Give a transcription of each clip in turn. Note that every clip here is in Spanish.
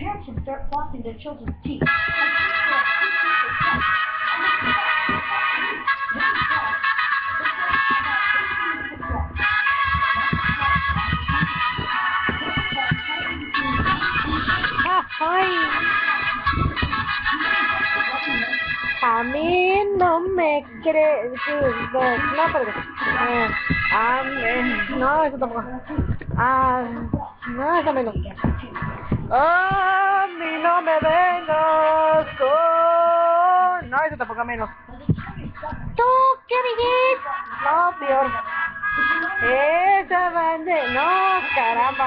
Parents should start flossing their children's teeth. Ay, a mí no me cree, no, perdón, no, eso tampoco, no, eso menos, a mí no me vengas con, no, eso tampoco menos, ¿tú qué dijiste? No, peor, esa banda, no, caramba,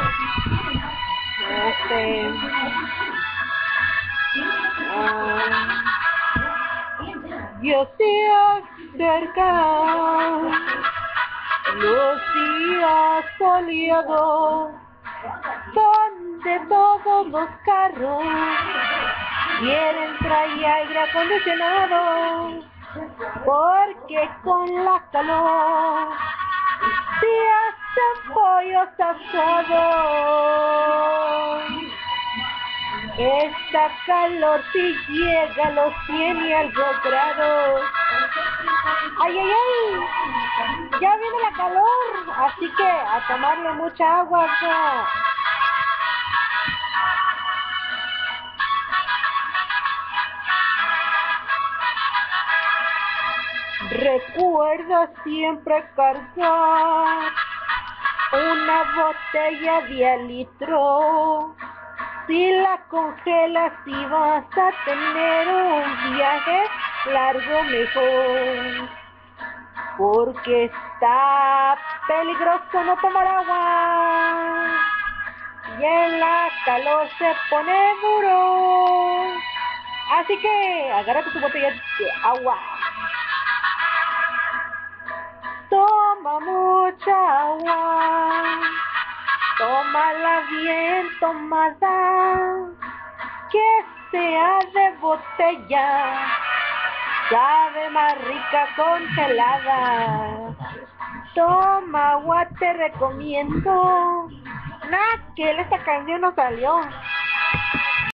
yo sí cerca los días soleados donde todos los carros quieren traer aire acondicionado porque con la calor se hacen pollos asados. Esta calor si llega a los 100 y algo grados. ¡Ay, ay, ay! Ya viene la calor, así que a tomarle mucha agua acá. Recuerda siempre cargar una botella de al litro. Si la congelas y vas a tener un viaje largo mejor, porque está peligroso no tomar agua y en la calor se pone duro, así que agárrate tu botella de agua, toma mucha agua, tómala bien tomada, que sea de botella, sabe más rica congelada. Toma agua, te recomiendo. Nah, que esta canción no salió.